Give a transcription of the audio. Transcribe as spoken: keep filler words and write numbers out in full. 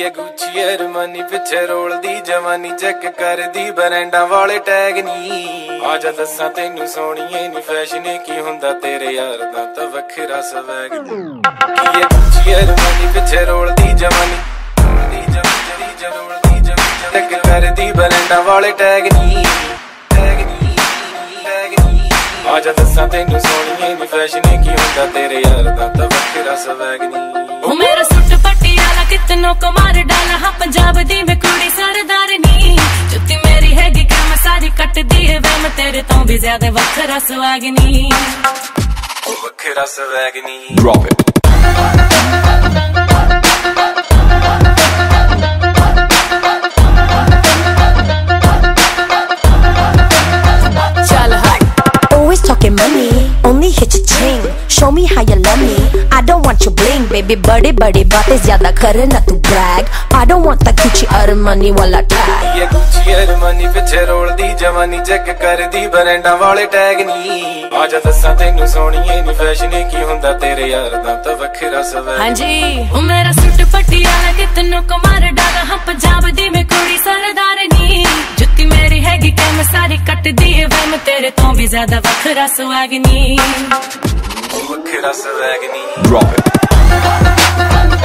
ये Gucci Armani पिछे roll दी जवानी चेक कर दी ब्रांडा वाले टैग नी आजा दसा तेनू सोनिए नी फैशन की हुंदा तेरे यार दा तां वखरा स्वैग ये गुच्ची अरमानी पिछे रोल दी जवानी दी जवानी दी रोल दी जवानी चेक कर दी ब्रांडा वाले टैग नी टैग नी टैग नी आजा दसा तेनू सोनिए नी फैशन की हुंदा तेरे यार दा तां वखरा स्वैग नी ओ मेरा सुट पटियाला कितनों को मार डाला हाँ पंजाब दी मैं कुड़ी सरदार नी जुत्ती मेरी हैगी क्या मैं सारी कट दी है वे मैं तेरे तो भी ज्यादा वखरा स्वैगनी वखरा स्वैगनी Drop it. चल हट Always talking money, only hit your chain. Show me how you love me. I don't want your bling, baby. बड़े बड़े बातें ज्यादा करे ना तू brag. I don't want that Gucci Armani वाला tag. ये Gucci Armani पिछे रोल दी जवानी चेक कर दी ब्रांडा वाले टैग नी आजा दसा तेनू सोनिए नी फैशन की हुंदा तेरे यार दा तां वखरा स्वैग हाँ जी ओ मेरा सुट पटियाला कितनों को मार डाला हाँ पंजाब दी मैं कुड़ी सरदार नी जुत्ती मेरी हैगी क्या मैं सारी कट दी है वे मैं तेरे तो भी ज्यादा वखरा स्वैगनी वखरा स्वैगनी Drop it.